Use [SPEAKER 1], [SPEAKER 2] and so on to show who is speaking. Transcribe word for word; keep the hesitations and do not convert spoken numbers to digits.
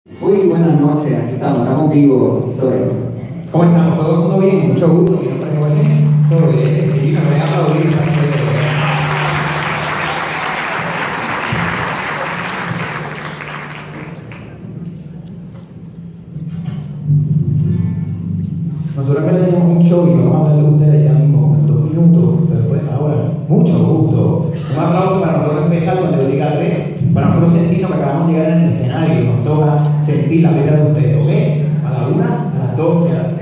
[SPEAKER 1] Muy buenas noches, aquí estamos, estamos vivos, soy.
[SPEAKER 2] ¿Cómo estamos? ¿Todo el mundo bien? Mucho gusto, mi nombre es Jorge. Todo bien, sí, me voy a aplaudir. Nosotros que tenemos un show y vamos a hablar de ustedes ya mismo en dos minutos, pero después ahora, mucho gusto. Un aplauso para nosotros empezar cuando yo diga tres, para nosotros sentirnos que acabamos de llegar en el escenario y nos toca sentir la vida de ustedes, ¿ok? A la una, a las dos y a las tres.